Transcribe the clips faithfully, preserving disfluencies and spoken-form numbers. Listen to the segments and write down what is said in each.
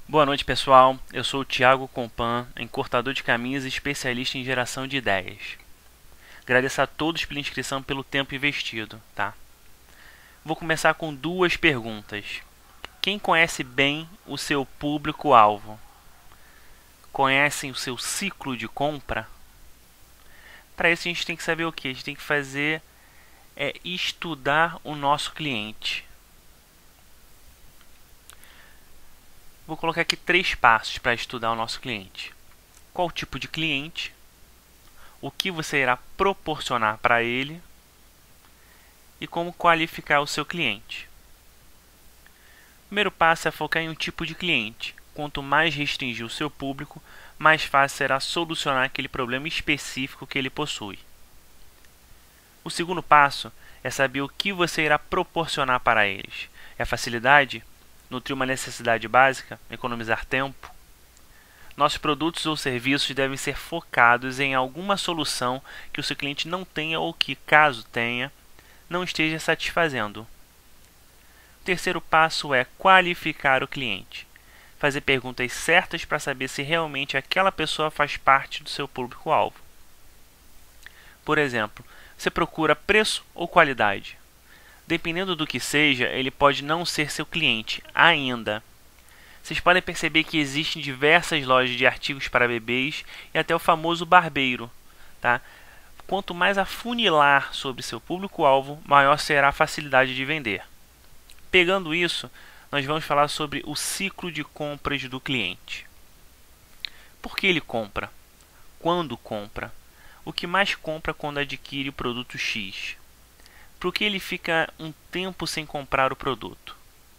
Boa noite, pessoal. Eu sou o Thiago Compan, encurtador de caminhos e especialista em geração de ideias. Agradeço a todos pela inscrição e pelo tempo investido, tá? Vou começar com duas perguntas. Quem conhece bem o seu público-alvo? Conhecem o seu ciclo de compra? Para isso a gente tem que saber o que? A gente tem que fazer é estudar o nosso cliente. Vou colocar aqui três passos para estudar o nosso cliente. Qual tipo de cliente? O que você irá proporcionar para ele? E como qualificar o seu cliente. O primeiro passo é focar em um tipo de cliente. Quanto mais restringir o seu público, mais fácil será solucionar aquele problema específico que ele possui. O segundo passo é saber o que você irá proporcionar para eles. É facilidade? Nutrir uma necessidade básica? Economizar tempo? Nossos produtos ou serviços devem ser focados em alguma solução que o seu cliente não tenha ou que, caso tenha, não esteja satisfazendo. O terceiro passo é qualificar o cliente. Fazer perguntas certas para saber se realmente aquela pessoa faz parte do seu público-alvo. Por exemplo, você procura preço ou qualidade? Dependendo do que seja, ele pode não ser seu cliente ainda. Vocês podem perceber que existem diversas lojas de artigos para bebês e até o famoso barbeiro, tá? Quanto mais afunilar sobre seu público-alvo, maior será a facilidade de vender. Pegando isso, nós vamos falar sobre o ciclo de compras do cliente. Por que ele compra? Quando compra? O que mais compra quando adquire o produto X? Por que ele fica um tempo sem comprar o produto?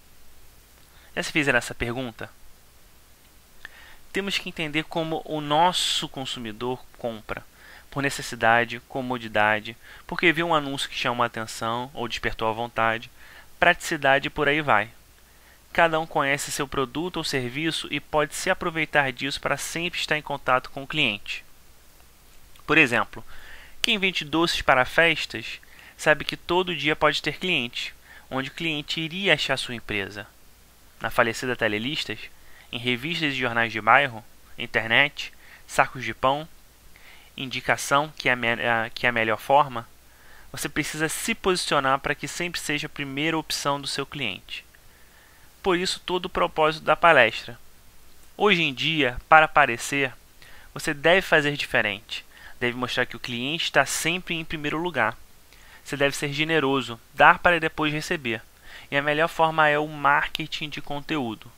Já se fizeram essa pergunta? Temos que entender como o nosso consumidor compra. Por necessidade, comodidade, porque viu um anúncio que chamou a atenção ou despertou a vontade, praticidade e por aí vai. Cada um conhece seu produto ou serviço e pode se aproveitar disso para sempre estar em contato com o cliente. Por exemplo, quem vende doces para festas sabe que todo dia pode ter cliente, onde o cliente iria achar sua empresa. Na falecida Telelistas, em revistas e jornais de bairro, internet, sacos de pão, indicação, que é, a, que é a melhor forma, você precisa se posicionar para que sempre seja a primeira opção do seu cliente. Por isso, todo o propósito da palestra. Hoje em dia, para aparecer, você deve fazer diferente. Deve mostrar que o cliente está sempre em primeiro lugar. Você deve ser generoso, dar para depois receber. E a melhor forma é o marketing de conteúdo.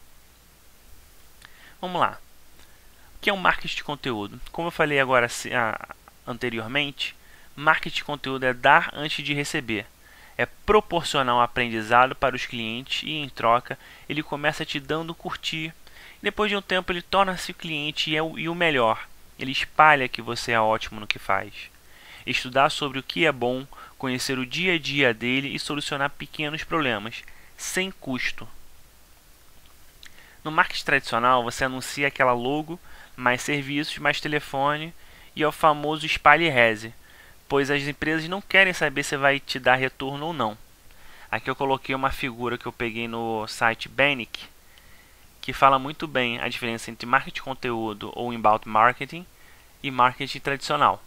Vamos lá. O que é um marketing de conteúdo? Como eu falei agora anteriormente, marketing de conteúdo é dar antes de receber. É proporcionar um aprendizado para os clientes e, em troca, ele começa te dando curtir. Depois de um tempo, ele torna-se o cliente e, é o, e o melhor. Ele espalha que você é ótimo no que faz. Estudar sobre o que é bom, conhecer o dia a dia dele e solucionar pequenos problemas, sem custo. No marketing tradicional, você anuncia aquela logo, mais serviços, mais telefone e é o famoso espalhe e reze, pois as empresas não querem saber se vai te dar retorno ou não. Aqui eu coloquei uma figura que eu peguei no site Bannick, que fala muito bem a diferença entre marketing de conteúdo ou inbound marketing e marketing tradicional.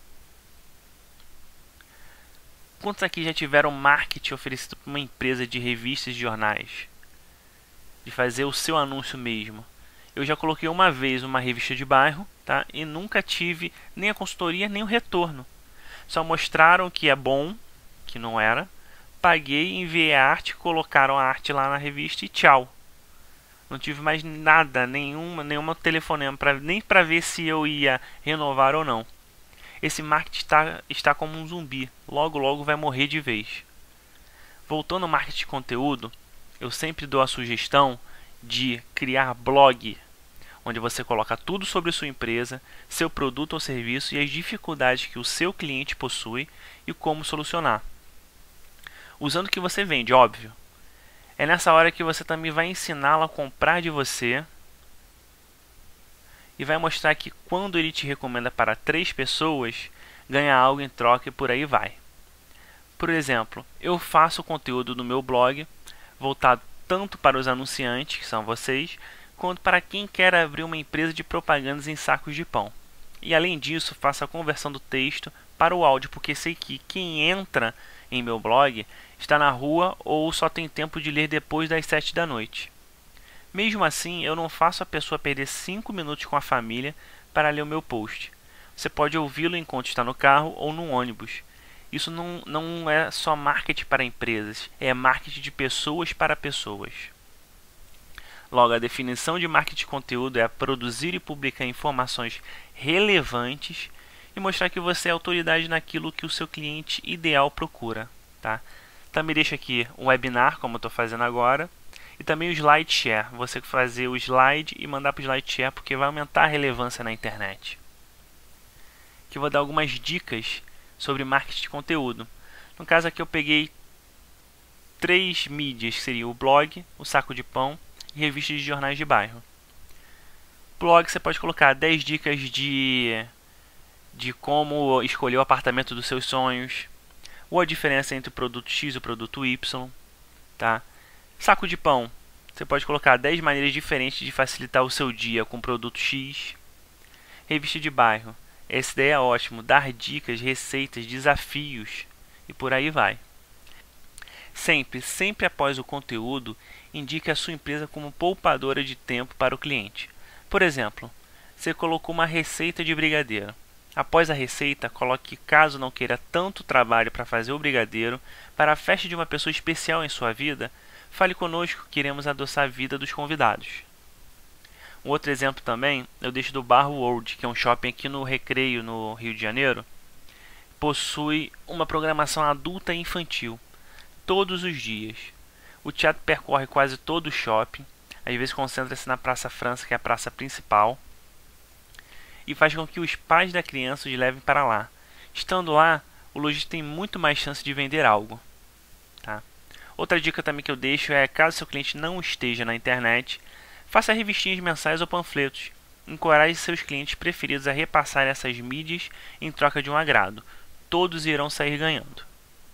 Quantos aqui já tiveram marketing oferecido por uma empresa de revistas e jornais? De fazer o seu anúncio mesmo. Eu já coloquei uma vez uma revista de bairro, tá? E nunca tive nem a consultoria nem o retorno. Só mostraram que é bom, que não era. Paguei, enviei a arte, colocaram a arte lá na revista e tchau. Não tive mais nada, nenhuma, nenhuma telefonema, pra, nem para ver se eu ia renovar ou não. Esse marketing está, está como um zumbi, logo logo vai morrer de vez. Voltando ao marketing de conteúdo, eu sempre dou a sugestão de criar blog, onde você coloca tudo sobre sua empresa, seu produto ou serviço e as dificuldades que o seu cliente possui e como solucionar. Usando o que você vende, óbvio. É nessa hora que você também vai ensiná-lo a comprar de você e vai mostrar que quando ele te recomenda para três pessoas, ganha algo em troca e por aí vai. Por exemplo, eu faço conteúdo no meu blog voltado tanto para os anunciantes, que são vocês, quanto para quem quer abrir uma empresa de propagandas em sacos de pão. E além disso, faço a conversão do texto para o áudio, porque sei que quem entra em meu blog está na rua ou só tem tempo de ler depois das sete da noite. Mesmo assim, eu não faço a pessoa perder cinco minutos com a família para ler o meu post. Você pode ouvi-lo enquanto está no carro ou no ônibus. Isso não, não é só marketing para empresas, é marketing de pessoas para pessoas. Logo, a definição de marketing de conteúdo é produzir e publicar informações relevantes e mostrar que você é autoridade naquilo que o seu cliente ideal procura. Tá? Também deixo aqui um webinar, como eu estou fazendo agora, e também o slide share. Você fazer o slide e mandar para o slide share, porque vai aumentar a relevância na internet. Aqui eu vou dar algumas dicas sobre marketing de conteúdo. No caso aqui eu peguei três mídias, que seria o blog, o saco de pão e revistas de jornais de bairro. Blog, você pode colocar dez dicas de, de como escolher o apartamento dos seus sonhos, ou a diferença entre o produto X e o produto Y. Tá? Saco de pão, você pode colocar dez maneiras diferentes de facilitar o seu dia com o produto X. Revista de bairro, essa ideia é ótimo, dar dicas, receitas, desafios e por aí vai. Sempre, sempre após o conteúdo, indique a sua empresa como poupadora de tempo para o cliente. Por exemplo, você colocou uma receita de brigadeiro. Após a receita, coloque, caso não queira tanto trabalho para fazer o brigadeiro, para a festa de uma pessoa especial em sua vida, fale conosco que iremos adoçar a vida dos convidados. Um outro exemplo também, eu deixo do Bar World, que é um shopping aqui no Recreio, no Rio de Janeiro. Possui uma programação adulta e infantil, todos os dias. O teatro percorre quase todo o shopping, às vezes concentra-se na Praça França, que é a praça principal, e faz com que os pais da criança os levem para lá. Estando lá, o lojista tem muito mais chance de vender algo. Tá? Outra dica também que eu deixo é, caso seu cliente não esteja na internet, faça revistinhas mensais ou panfletos. Encoraje seus clientes preferidos a repassar essas mídias em troca de um agrado. Todos irão sair ganhando.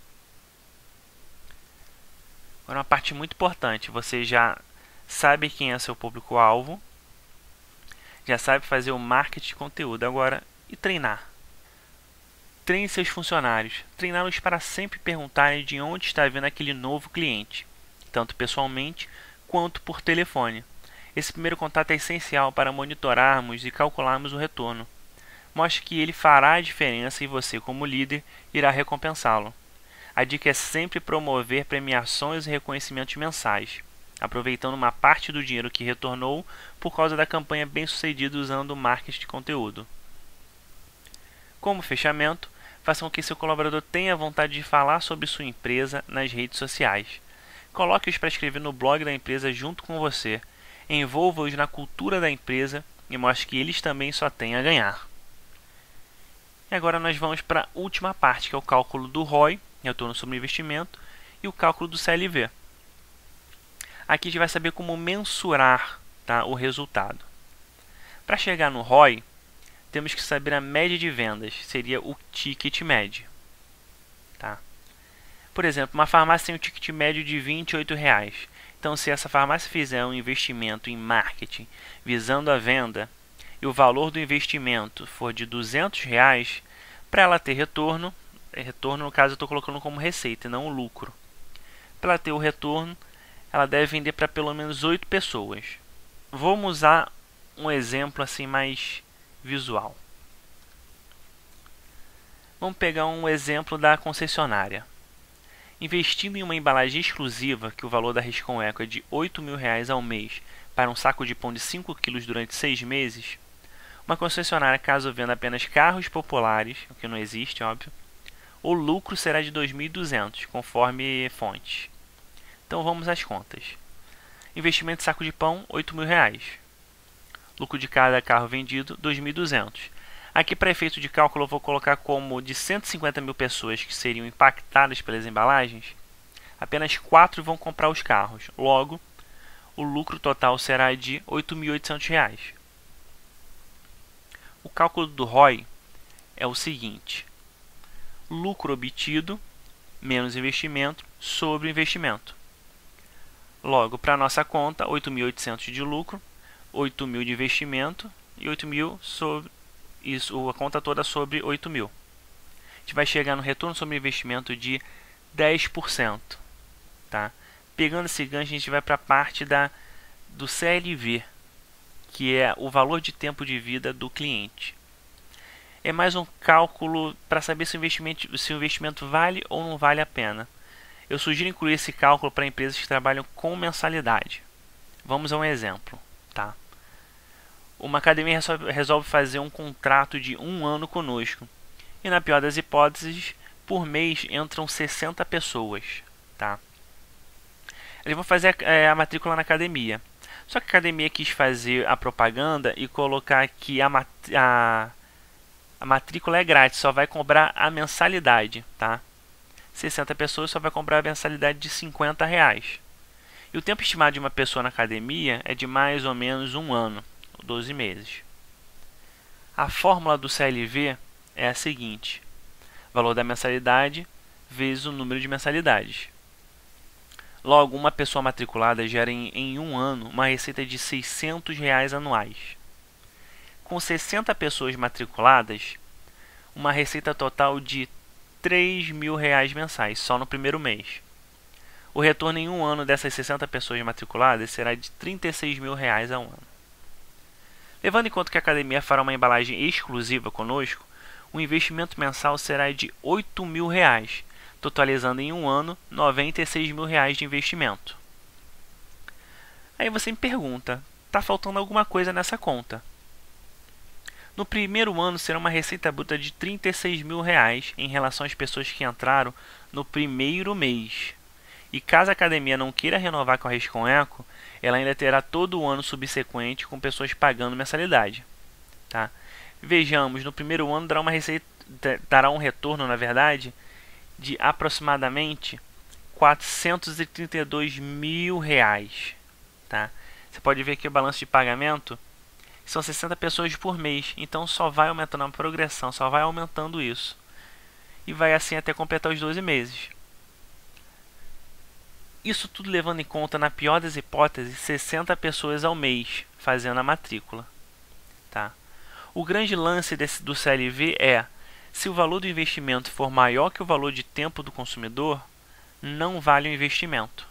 Agora, uma parte muito importante, você já sabe quem é seu público-alvo, já sabe fazer o marketing de conteúdo. Agora, e treinar? Treine seus funcionários, treiná-los para sempre perguntarem de onde está vindo aquele novo cliente, tanto pessoalmente quanto por telefone. Esse primeiro contato é essencial para monitorarmos e calcularmos o retorno. Mostre que ele fará a diferença e você, como líder, irá recompensá-lo. A dica é sempre promover premiações e reconhecimentos mensais, aproveitando uma parte do dinheiro que retornou por causa da campanha bem-sucedida usando o marketing de conteúdo. Como fechamento, faça com que seu colaborador tenha vontade de falar sobre sua empresa nas redes sociais. Coloque-os para escrever no blog da empresa junto com você. Envolva-os na cultura da empresa e mostre que eles também só têm a ganhar. E agora nós vamos para a última parte, que é o cálculo do R O I, retorno sobre investimento, e o cálculo do C L V. Aqui a gente vai saber como mensurar, tá, o resultado. Para chegar no R O I, temos que saber a média de vendas, seria o ticket médio. Tá? Por exemplo, uma farmácia tem um ticket médio de vinte e oito reais. Então, se essa farmácia fizer um investimento em marketing visando a venda e o valor do investimento for de duzentos reais, para ela ter retorno, retorno no caso eu estou colocando como receita e não o lucro. Para ela ter o retorno, ela deve vender para pelo menos oito pessoas. Vamos usar um exemplo assim mais visual. Vamos pegar um exemplo da concessionária. Investindo em uma embalagem exclusiva, que o valor da Riscom Eco é de oito mil reais ao mês, para um saco de pão de cinco quilos durante seis meses, uma concessionária, caso venda apenas carros populares, o que não existe, óbvio, o lucro será de dois mil e duzentos reais, conforme fontes. Então vamos às contas. Investimento de saco de pão, oito mil reais. Lucro de cada carro vendido, dois mil e duzentos reais. Aqui, para efeito de cálculo, eu vou colocar como de cento e cinquenta mil pessoas que seriam impactadas pelas embalagens, apenas quatro vão comprar os carros. Logo, o lucro total será de oito mil e oitocentos reais. O cálculo do R O I é o seguinte: lucro obtido menos investimento sobre o investimento. Logo, para a nossa conta, oito mil e oitocentos de lucro, oito mil de investimento e oito mil sobre isso, a conta toda sobre oito mil. A gente vai chegar no retorno sobre investimento de dez por cento. Tá? Pegando esse gancho, a gente vai para a parte da, do C L V, que é o valor de tempo de vida do cliente. É mais um cálculo para saber se o investimento, se o investimento vale ou não vale a pena. Eu sugiro incluir esse cálculo para empresas que trabalham com mensalidade. Vamos a um exemplo. Tá? Uma academia resolve, resolve fazer um contrato de um ano conosco. E na pior das hipóteses, por mês entram sessenta pessoas. Tá? Eles vão fazer a, é, a matrícula na academia. Só que a academia quis fazer a propaganda e colocar que a, a, a matrícula é grátis, só vai cobrar a mensalidade. Tá? sessenta pessoas só vai cobrar a mensalidade de cinquenta reais. E o tempo estimado de uma pessoa na academia é de mais ou menos um ano, doze meses. A fórmula do C L V é a seguinte: valor da mensalidade vezes o número de mensalidades. Logo, uma pessoa matriculada gera em, em um ano uma receita de seiscentos reais anuais. Com sessenta pessoas matriculadas, uma receita total de três mil reais mensais, só no primeiro mês. O retorno em um ano dessas sessenta pessoas matriculadas será de trinta e seis mil reais ao ano. Levando em conta que a academia fará uma embalagem exclusiva conosco, o investimento mensal será de oito mil reais, totalizando em um ano noventa e seis mil reais de investimento. Aí você me pergunta, está faltando alguma coisa nessa conta? No primeiro ano será uma receita bruta de trinta e seis mil reais em relação às pessoas que entraram no primeiro mês. E caso a academia não queira renovar com a Riscom Eco, ela ainda terá todo o ano subsequente com pessoas pagando mensalidade. Tá? Vejamos, no primeiro ano dará, uma receita, dará um retorno, na verdade, de aproximadamente quatrocentos e trinta e dois mil reais. Tá? Você pode ver aqui o balanço de pagamento, são sessenta pessoas por mês, então só vai aumentando a progressão, só vai aumentando isso. E vai assim até completar os doze meses. Isso tudo levando em conta, na pior das hipóteses, sessenta pessoas ao mês fazendo a matrícula. Tá? O grande lance desse, do C L V é, se o valor do investimento for maior que o valor de tempo do consumidor, não vale o investimento.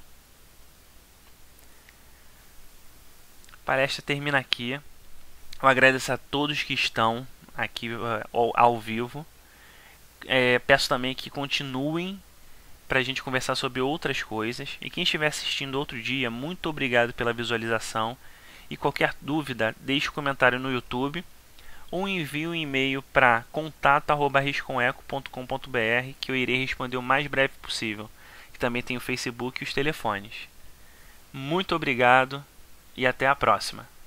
A palestra termina aqui. Eu agradeço a todos que estão aqui uh, ao vivo. É, peço também que continuem para a gente conversar sobre outras coisas. E quem estiver assistindo outro dia, muito obrigado pela visualização. E qualquer dúvida, deixe um comentário no YouTube ou envie um e-mail para contato arroba riscomeco ponto com ponto br que eu irei responder o mais breve possível. Que também tem o Facebook e os telefones. Muito obrigado e até a próxima.